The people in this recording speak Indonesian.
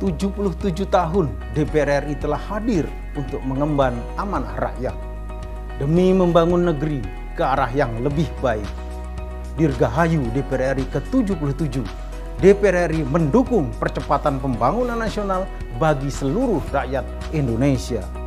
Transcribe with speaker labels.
Speaker 1: 77 tahun DPR RI telah hadir untuk mengemban amanah rakyat demi membangun negeri ke arah yang lebih baik. Dirgahayu DPR RI ke-77, DPR RI mendukung percepatan pembangunan nasional bagi seluruh rakyat Indonesia.